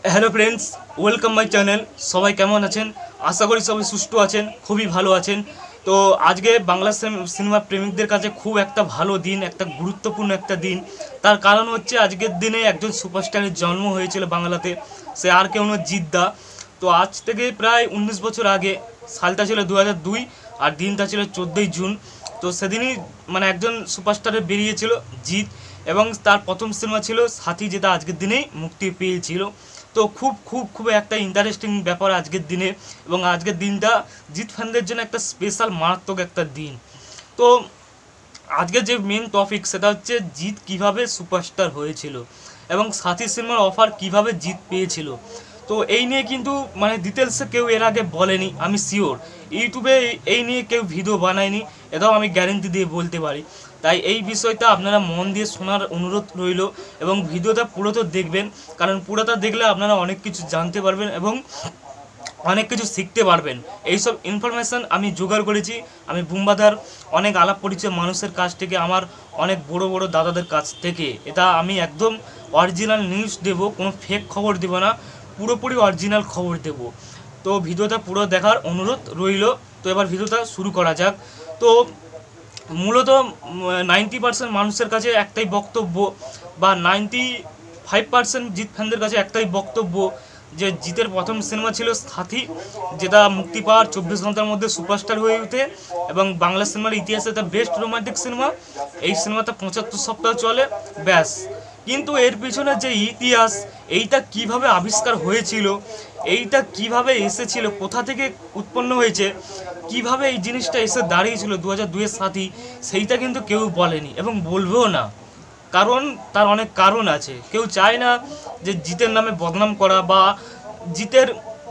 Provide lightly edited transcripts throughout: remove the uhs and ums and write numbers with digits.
Hello friends, welcome my channel. সবাই কেমন আছেন? আশা করি সবাই সুস্থ আছেন, খুবই ভালো আছেন। তো আজকে বাংলা সিনেমা প্রেমিকদের কাছে খুব একটা ভালো দিন, একটা গুরুত্বপূর্ণ একটা দিন। তার কারণ হচ্ছে আজকের দিনে একজন সুপারস্টারের জন্ম হয়েছিল বাংলাতে। সে আর কেউ নয়, জিৎ দা। তো আজ থেকে প্রায় 19 বছর আগে, সালটা ছিল 2002 আর দিনটা ছিল 14ই জুন। তো সেদিনই একজন সুপারস্টারের বেরিয়েছিল জিৎ, এবং তার প্রথম সিনেমা ছিল সাথী, যেটা আজকের দিনেই মুক্তি পেয়েছিল। তো খুব খুব খুব একটা ইন্টারেস্টিং ব্যাপার আজকের দিনে, এবং আজকের দিনটা জিৎ ফ্যানদের জন্য একটা স্পেশাল মারাত্মক একটা দিন। তো আজকের যে মেন টপিক সেটা হচ্ছে জিৎ কিভাবে সুপারস্টার হয়েছিল এবং সাথী সিনেমার অফার কিভাবে জিৎ পেয়েছিল। তো এই নিয়ে কিন্তু ডিটেলসে কেউ এর আগে বলেনি, আমি শিওর। ইউটিউবে এই নিয়ে কেউ ভিডিও বানায়নি, এটাও আমি গ্যারেন্টি দিয়ে বলতে পারি। তাই এই বিষয়টা আপনারা মন দিয়ে শোনার অনুরোধ রইল, এবং ভিডিওটা পুরোটা দেখবেন, কারণ পুরোটা দেখলে আপনারা অনেক কিছু জানতে পারবেন এবং অনেক কিছু শিখতে পারবেন। এইসব ইনফরমেশান আমি জোগাড় করেছি আমি বুম্বাদার অনেক আলাপ পরিচয় মানুষের কাছ থেকে, আমার অনেক বড় বড় দাদাদের কাছ থেকে। এটা আমি একদম অরিজিনাল নিউজ দেব, কোনো ফেক খবর দেব না, পুরোপুরি অরিজিনাল খবর দেব। তো ভিডিওটা পুরো দেখার অনুরোধ রইল। তো এবার ভিডিওটা শুরু করা যাক। তো মূলত 90% মানুষের কাছে একটাই বক্তব্য, বা 95% জিৎ ফ্যানদের কাছে একটাই বক্তব্য, যে জিতের প্রথম সিনেমা ছিল সাথী, যেটা মুক্তি পাওয়ার 24 ঘন্টার মধ্যে সুপারস্টার হয়ে ওঠে, এবং বাংলা সিনেমার ইতিহাসে এটা বেস্ট রোমান্টিক সিনেমা। এই সিনেমাটা 75 সপ্তাহ চলে, ব্যাস। কিন্তু এর পিছনে যে ইতিহাস, এইটা কিভাবে আবিষ্কার হয়েছিল, এইটা কিভাবে এসেছিল, কোথা থেকে উৎপন্ন হয়েছে, কিভাবে এই জিনিসটা এসে দাঁড়িয়েছিল 2002-এর সাথী, সেইটা কিন্তু কেউ বলেনি এবং বলবেও না। কারণ তার অনেক কারণ আছে। কেউ চায় না যে জিতের নামে বদনাম করা বা জিতের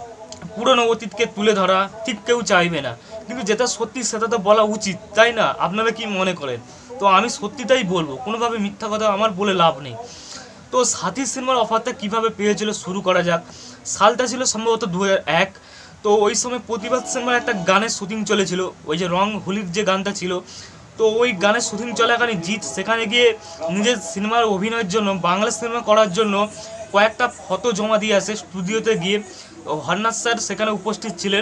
পুরনো অতীতকে তুলে ধরা, ঠিক কেউ চাইবে না। কিন্তু যেটা সত্যি সেটা তো বলা উচিত, তাই না? আপনারা কি মনে করেন? তো আমি সত্যিটাই বলবো, কোনোভাবে মিথ্যা কথা আমার বলে লাভ নেই। তো সাথী সিনেমার অফারটা কিভাবে পেয়েছিল শুরু করা যাক। সালটা ছিল সম্ভবত 2001। তো ওই সময় প্রতিবাদ সিনেমার একটা গানের শুটিং চলেছিল, ওই যে রং হোলির যে গানটা ছিল। তো ওই গানের শুটিং চলাকালীন জিৎ সেখানে গিয়ে নিজের সিনেমার অভিনয়ের জন্য, বাংলা সিনেমা করার জন্য কয়েকটা ফটো জমা দিয়ে আসে স্টুডিওতে গিয়ে। হরনাথ স্যার সেখানে উপস্থিত ছিলেন।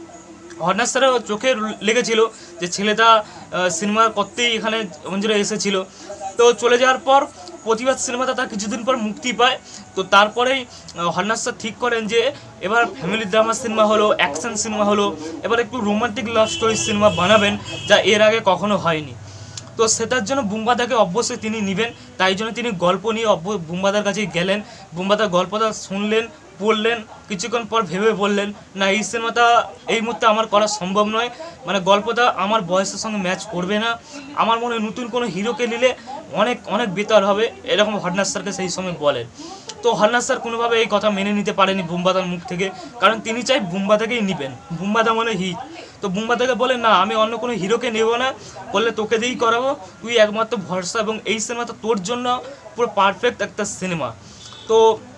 হরনাথ স্যারের চোখে লেগেছিল যে ছেলেটা সিনেমা করতেই এখানে অঞ্জলি এসেছিল। তো চলে যাওয়ার পর প্রতিবাদ সিনেমাটা তার কিছুদিন পর মুক্তি পায়। তো তারপরেই হরনাথ স্যার ঠিক করেন যে এবার ফ্যামিলি ড্রামা সিনেমা হলো, অ্যাকশন সিনেমা হলো, এবার একটু রোমান্টিক লাভ স্টোরি সিনেমা বানাবেন, যা এর আগে কখনো হয়নি। তো সেটার জন্য বুম্বাদাকে অবশ্যই তিনি নেবেন। তাই জন্য তিনি গল্প নিয়ে বুম্বাদার কাছে গেলেন। বুম্বাদার গল্পটা শুনলেন, পড়লেন, কিছুক্ষণ পর ভেবে বললেন, না, এই সিনেমাটা এই মুহূর্তে আমার করা সম্ভব নয়। গল্পটা আমার বয়সের সঙ্গে ম্যাচ করবে না। আমার মনে হয় নতুন কোনো হিরোকে নিলে অনেক অনেক বেটার হবে, এরকম হরনাথ স্যারকে সেই সময় বলেন। তো হরনাথ স্যার কোনোভাবে এই কথা মেনে নিতে পারেনি বুম্বাদার মুখ থেকে, কারণ তিনি চাই বুম্বাদাকেই নেবেন, বুম্বাদা হিট। তো বুম্বাদাকে বলে, না, আমি অন্য কোনো হিরোকে নেব না, বললে তোকে দিয়েই করাবো, তুই একমাত্র ভরসা, এবং এই সিনেমাটা তোর জন্য পুরো পারফেক্ট একটা সিনেমা। তো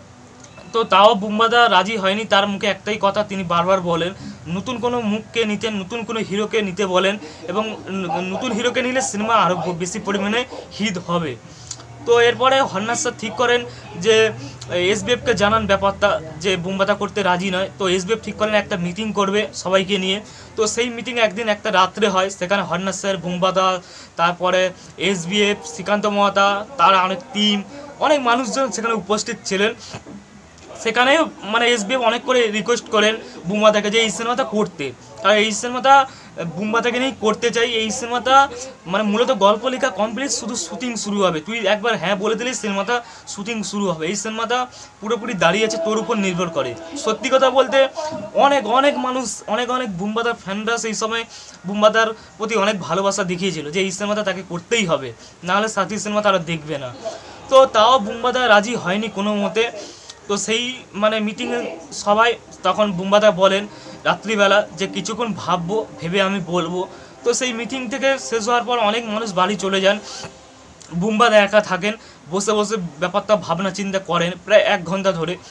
তো তাও বুম্বাদা রাজি হয়নি। তার মুখে একটাই কথা তিনি বারবার বলেন, নতুন কোনো মুখকে নিতে, নতুন কোনো হিরোকে নিতে বলেন, এবং নতুন হিরোকে নিলে সিনেমা আরও বেশি পরিমাণে হিট হবে। তো এরপরে হরনাথ স্যার ঠিক করেন যে এসবিএফকে জানান ব্যাপারটা, যে বুম্বাদা করতে রাজি নয়। তো এসবিএফ ঠিক করেন একটা মিটিং করবে সবাইকে নিয়ে। তো সেই মিটিং একদিন একটা রাত্রে হয়, সেখানে হরনাথ স্যার, বুম্বাদা, তারপরে এসবিএফ, শ্রীকান্ত মহাতা, তার অনেক টিম, অনেক মানুষজন সেখানে উপস্থিত ছিলেন। সেখানেও এসবিএফ অনেক করে রিকোয়েস্ট করেন বুম্বাদাকে যে এই সিনেমাটা করতে, কারণ এই সিনেমাটা বুম্বাদাকে নিয়েই করতে চাই। এই সিনেমাটা মূলত গল্প লেখা কমপ্লিট, শুধু শুটিং শুরু হবে, তুই একবার হ্যাঁ বলে দিলেই সিনেমাটা শুটিং শুরু হবে। এই সিনেমাটা পুরোপুরি দাঁড়িয়ে আছে তোর উপর নির্ভর করে। সত্যি কথা বলতে অনেক অনেক মানুষ, অনেক অনেক বুম্বাদার ফ্যানরা সেই সময় বুম্বাদার প্রতি অনেক ভালোবাসা দেখিয়েছিল, যে এই সিনেমাটা তাকে করতেই হবে, নাহলে সাথী সিনেমা তারা দেখবে না। তো তাও বুম্বাদা রাজি হয়নি কোনো মতে। তো সেই মিটিংয়ে সবাই, তখন বুম্বাদা বলেন রাত্রিবেলা যে কিছুক্ষণ ভাববো, ভেবে আমি বলবো। তো সেই মিটিং থেকে শেষ হওয়ার পর অনেক মানুষ বাড়ি চলে যান, বুম্বাদা একা থাকেন, বসে বসে ব্যাপারটা ভাবনা চিন্তা করেন প্রায় 1 ঘন্টা ধরে।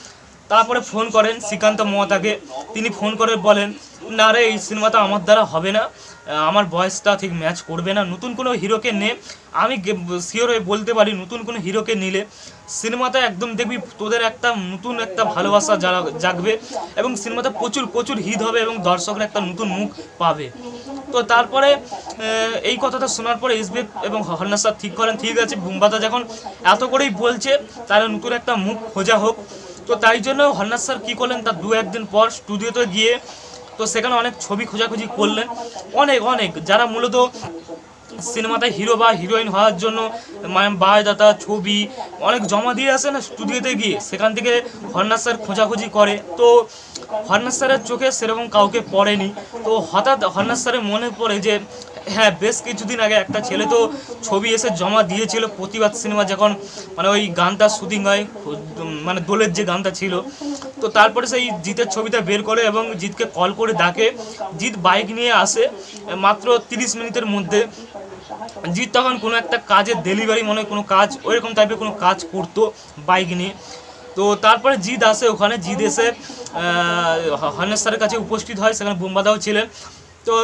তারপরে ফোন করেন শ্রীকান্ত মহাতাকে। তিনি ফোন করে বলেন, না রে, এই সিনেমাটা আমার দ্বারা হবে না, আমার বয়সটা ঠিক ম্যাচ করবে না, নতুন কোনো হিরোকে নে। আমি শিওর হয়ে বলতে পারি নতুন কোনো হিরোকে নিলে সিনেমাটা একদম দেখবি তোদের একটা নতুন একটা ভালোবাসা জাগবে এবং সিনেমাটা প্রচুর প্রচুর হিট হবে এবং দর্শকরা একটা নতুন মুখ পাবে। তো তারপরে এই কথাটা শোনার পরে এসবি এবং হরনাথ স্যার ঠিক করেন, ঠিক আছে বুম্বাদা যখন এত করেই বলছে তাহলে নতুন একটা মুখ খোঁজা হোক। তো তাই জন্য হরনাথ স্যার কী করলেন, তার 2-1 দিন পর স্টুডিওতে গিয়ে তো সেখানে অনেক ছবি খোঁজাখুঁজি করলেন, অনেক যারা মূলত সিনেমাতে হিরো বা হিরোইন হওয়ার জন্য বায়োডাটা ছবি অনেক জমা দিয়ে আসে না স্টুডিওতে গিয়ে, সেখান থেকে হরনাথ স্যার খোঁজাখুঁজি করে। তো হরনাথ স্যারের চোখে সেরকম কাউকে পড়েনি। তো হঠাৎ হরনাথ স্যারের মনে পড়ে যে হ্যাঁ, বেশ কিছুদিন আগে একটা ছেলে তো ছবি এসে জমা দিয়েছিল প্রতিবাদ সিনেমা যখন মানে ওই গানটা শুটিং হয়, মানে দোলের যে গানটা ছিল। তো তারপরে সেই জিতের ছবিটা বের করে এবং জিতকে কল করে ডাকে। জিত বাইক নিয়ে আসে মাত্র 30 মিনিটের মধ্যে। জিৎ তখন কোনো একটা কাজের ডেলিভারি মনে কোনো কাজ ওইরকম টাইপের কোনো কাজ করতো বাইক নিয়ে। তো তারপরে জিৎ আসে ওখানে, জিৎ এসে হরনাথ স্যারের কাছে উপস্থিত হয়, সেখানে বুম্বাদাও ছিলেন। তো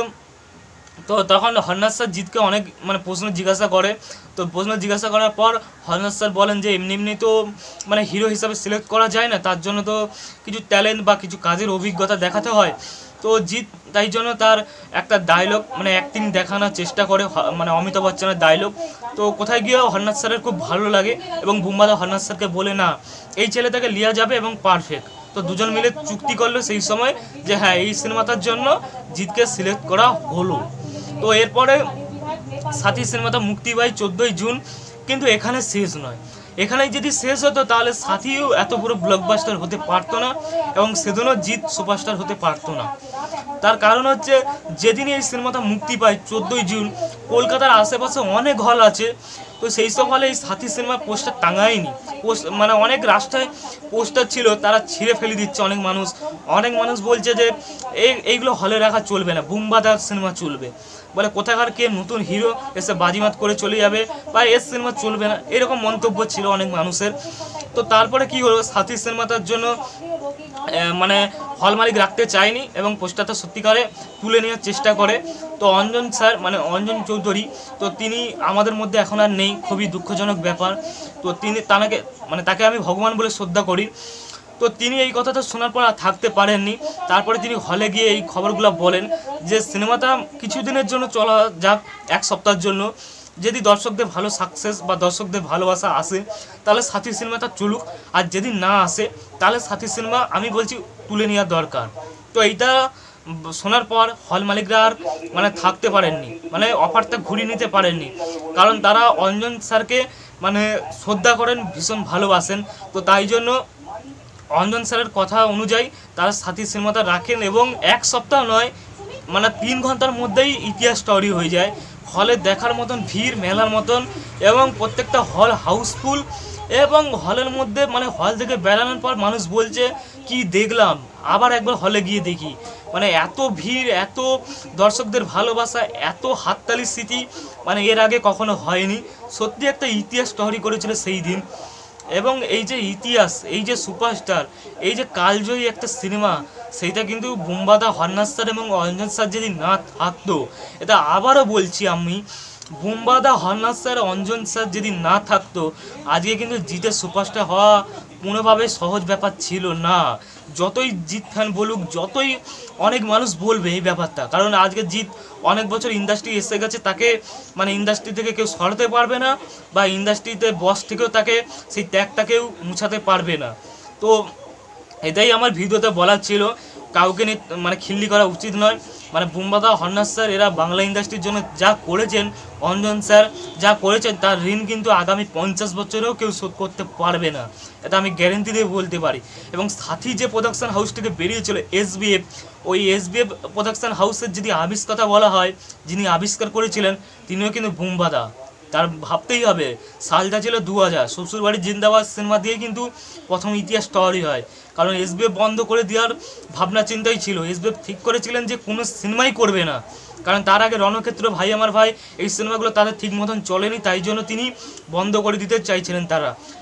তো তখন হরনাথ স্যার জিৎকে অনেক মানে প্রশ্ন জিজ্ঞাসা করে। তো প্রশ্ন জিজ্ঞাসা করার পর হরনাথ স্যার বলেন যে এমনি তো মানে হিরো হিসাবে সিলেক্ট করা যায় না, তার জন্য তো কিছু ট্যালেন্ট বা কিছু কাজের অভিজ্ঞতা দেখাতে হয়। তো জিৎ তাই জন্য তার একটা ডায়লগ মানে অ্যাক্টিং দেখানোর চেষ্টা করে, মানে অমিতাভ বচ্চনের ডায়লগ। তো কোথায় গিয়েও হরনাথ স্যারের খুব ভালো লাগে এবং বুম্বাদা হরনাথ স্যারকে বলে না এই ছেলেটাকে লিয়া যাবে এবং পারফেক্ট। তো দুজন মিলে চুক্তি করলো সেই সময় যে হ্যাঁ, এই সিনেমাটার জন্য জিৎকে সিলেক্ট করা হলো। তো এরপরে সাথী সিনেমাটা মুক্তি পায় 14ই জুন। কিন্তু এখানে শেষ নয়, এখানে যদি শেষ হতো তাহলে সাথীও এত বড় ব্লকবাস্টার হতে পারতো না এবং সেদিনও জিৎ সুপারস্টার হতে পারতো না। তার কারণ হচ্ছে যেদিনই এই সিনেমাটা মুক্তি পায় 14ই জুন, কলকাতার আশেপাশে অনেক হল আছে, তো সেই সব হলে এই সাথী সিনেমার পোস্টার টাঙায়নি। মানে অনেক রাস্তায় পোস্টার ছিল, তারা ছিঁড়ে ফেলে দিচ্ছে অনেক মানুষ বলছে যে এইগুলো হলে রাখা চলবে না, বুম্বাদার সিনেমা চলবে। বলে কোথাকার কে নতুন হিরো এসে বাজিমাত করে চলে যাবে বা এর সিনেমা চলবে না, এরকম মন্তব্য ছিল অনেক মানুষের। তো তারপরে কি হলো, সাথী সিনেমাটার জন্য মানে হল মালিক রাখতে চায়নি এবং পোস্টারটা সত্যিকারে তুলে নেওয়ার চেষ্টা করে। তো অঞ্জন স্যার মানে অঞ্জন চৌধুরী, তো তিনি আমাদের মধ্যে এখন আর নেই, খুবই দুঃখজনক ব্যাপার। তো তিনি তাকে আমি ভগবান বলে শ্রদ্ধা করি। তো তিনি এই কথাটা শোনার পর আর থাকতে পারেননি। তারপরে তিনি হলে গিয়ে এই খবরগুলো বলেন যে সিনেমাটা কিছুদিনের জন্য চলা যাক, 1 সপ্তাহের জন্য, যদি দর্শকদের ভালো সাকসেস বা দর্শকদের ভালোবাসা আসে তাহলে সাথী সিনেমাটা চলুক, আর যদি না আসে তাহলে সাথী সিনেমা আমি বলছি তুলে নেওয়া দরকার। তো এইটা শোনার পর হল মালিকরা আর মানে থাকতে পারেননি, মানে অফারটা ঘুরিয়ে নিতে পারেননি, কারণ তারা অঞ্জন স্যারকে মানে শ্রদ্ধা করেন, ভীষণ ভালোবাসেন। তো তাই জন্য অঞ্জন স্যারের কথা অনুযায়ী তারা সাথী সিনেমাটা রাখেন এবং 1 সপ্তাহ নয় মানে 3 ঘন্টার মধ্যেই ইতিহাস তৈরি হয়ে যায়। হলে দেখার মতন ভিড়, মেলার মতন, এবং প্রত্যেকটা হল হাউসফুল। এবং হলের মধ্যে মানে হল থেকে বেরানোর পর মানুষ বলছে কি দেখলাম, আবার একবার হলে গিয়ে দেখি। মানে এত ভিড়, এত দর্শকদের ভালোবাসা, এত হাততালির স্মৃতি মানে এর আগে কখনো হয়নি। সত্যি একটা ইতিহাস তৈরি করেছিল সেই দিন। এবং এই যে ইতিহাস, এই যে সুপারস্টার, এই যে কালজয়ী একটা সিনেমা, সেইটা কিন্তু বুম্বাদা, হরনাথ স্যার এবং অঞ্জন স্যার যদি না থাকতো, এটা আবারও বলছি আমি, বুম্বাদা, হরনাথ স্যার, অঞ্জন স্যার যদি না থাকতো আজকে কিন্তু জিতের সুপারস্টার হওয়া কোনোভাবে সহজ ব্যাপার ছিল না। যতই জিৎ ফ্যান বলুক, যতই অনেক মানুষ বলবে এই ব্যাপারটা, কারণ আজকে জিৎ অনেক বছর ইন্ডাস্ট্রি এসে গেছে, তাকে মানে ইন্ডাস্ট্রি থেকে কেউ সরাতে পারবে না বা ইন্ডাস্ট্রিতে বস থেকেও তাকে সেই ত্যাগটাকেও মুছাতে পারবে না। তো এটাই আমার ভিডিওতে বলার ছিল, কাউকে নিয়ে মানে খিল্লি করা উচিত নয়। মানে বুম্বাদা, হরনাথ স্যার এরা বাংলা ইন্ডাস্ট্রির জন্য যা করেছেন, অঞ্জন স্যার যা করেছেন, তার ঋণ কিন্তু আগামী 50 বছরেও কেউ শোধ করতে পারবে না, এটা আমি গ্যারেন্টি দিয়ে বলতে পারি। এবং সাথী যে প্রোডাকশন হাউস থেকে বেরিয়েছিল SBF, ওই SBF প্রোডাকশন হাউসের যদি আবিষ্কারটা বলা হয়, যিনি আবিষ্কার করেছিলেন তিনিও কিন্তু বুম্বাদা। তার ভাবতেই হবে, সালটা ছিল 2000, শ্বশুরবাড়ি জিন্দাবাদ সিনেমা দিয়ে কিন্তু প্রথম ইতিহাস তৈরি হয়। কারণ SBF বন্ধ করে দেওয়ার ভাবনা চিন্তাই ছিল, SBF ঠিক করেছিলেন যে কোনো সিনেমাই করবে না, কারণ তার আগে রণক্ষেত্র, ভাই আমার ভাই, এই সিনেমাগুলো তাদের ঠিক মতন চলেনি, তাই জন্য তিনি বন্ধ করে দিতে চাইছিলেন তারা।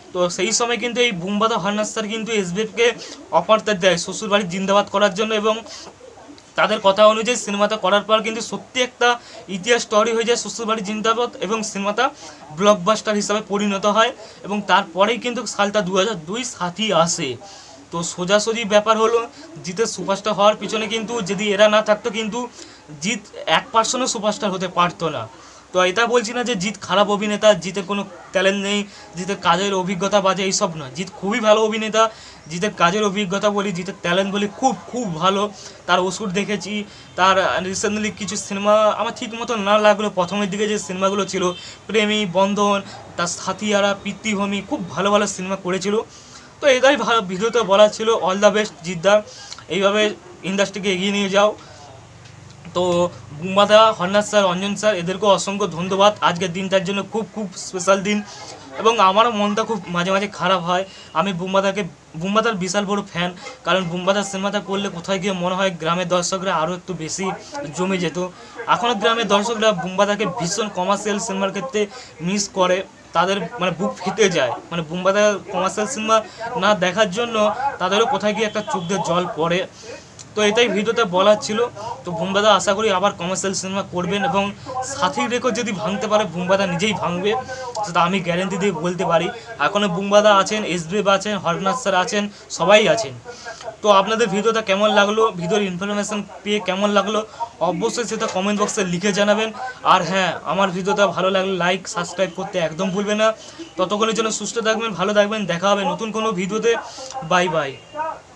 তো সেই সময় কিন্তু এই বুমবাদা হরনাথ স্যার কিন্তু এসবিএফকে অফারটা দেয় শ্বশুরবাড়ি জিন্দাবাদ করার জন্য, এবং তাদের কথা অনুযায়ী সিনেমাটা করার পর কিন্তু সত্যি একটা ইতিহাস তৈরি হয়ে যায় শ্বশুরবাড়ি জিন্দাবাদ, এবং সিনেমাটা ব্লকবাস্টার হিসাবে পরিণত হয়। এবং তারপরেই কিন্তু সালটা 2002 সাথী আসে। তো সোজাসুজি ব্যাপার হলো, জিতের সুপারস্টার হওয়ার পিছনে কিন্তু যদি এরা না থাকতো কিন্তু জিৎ 1% সুপারস্টার হতে পারতো না। তো এটা বলছি না যে জিৎ খারাপ অভিনেতা, জিতের কোনো ট্যালেন্ট নেই, জিতের কাজের অভিজ্ঞতা বাজে, এইসব নয়। জিৎ খুবই ভালো অভিনেতা। জিতের কাজের অভিজ্ঞতা বলি, জিতের ট্যালেন্ট বলি, খুব খুব ভালো। তার ওষুধ দেখেছি, তার রিসেন্টলি কিছু সিনেমা আমার ঠিক মতো না লাগলো, প্রথমের দিকে যে সিনেমাগুলো ছিল প্রেমী, বন্ধন, তার সাথিয়ারা, পিতৃভূমি, খুব ভালো ভালো সিনেমা করেছিল। তো এটাই ভালো ভিডিওতে বলা ছিল। অল দ্য বেস্ট জিদ্দা, এইভাবে ইন্ডাস্ট্রিকে এগিয়ে নিয়ে যাও। তো বুম্বাদা, হরনাথ স্যার, অঞ্জন স্যার, এদেরকেও অসংখ্য ধন্যবাদ। আজকের দিনটার জন্য খুব খুব স্পেশাল দিন, এবং আমারও মনটা খুব মাঝে মাঝে খারাপ হয়। আমি বুম্বাদার বিশাল বড় ফ্যান, কারণ বুম্বাদার সিনেমাটা করলে কোথায় গিয়ে মনে হয় গ্রামের দর্শকরা আরও একটু বেশি জমে যেত। এখনও গ্রামের দর্শকরা বুম্বাদাকে ভীষণ কমার্শিয়াল সিনেমার ক্ষেত্রে মিস করে, তাদের মানে বুক ফেটে যায়, মানে বুম্বাদার কমার্শিয়াল সিনেমা না দেখার জন্য তাদেরও কোথায় গিয়ে একটা চোখ দিয়ে জল পড়ে। তো এটাই ভিডিওতে বলার ছিল। তো বুম্বাদা আশা করি আবার কমার্শিয়াল সিনেমা করবেন, এবং সাথীর রেকর্ড যদি ভাঙতে পারে বুম্বাদা নিজেই ভাঙবে, সেটা আমি গ্যারেন্টি দিয়ে বলতে পারি। এখনও বুম্বাদা আছেন, এসবিএফ আছেন, হরনাথ স্যার আছেন, সবাই আছেন। তো আপনাদের ভিডিওটা কেমন লাগলো, ভিডিওর ইনফরমেশান পেয়ে কেমন লাগলো, অবশ্যই সেটা কমেন্ট বক্সে লিখে জানাবেন। আর হ্যাঁ, আমার ভিডিওটা ভালো লাগলে লাইক সাবস্ক্রাইব করতে একদম ভুলবেন না। ততক্ষণের জন্য সুস্থ থাকবেন, ভালো থাকবেন, দেখা হবে নতুন কোনো ভিডিওতে। Bye by.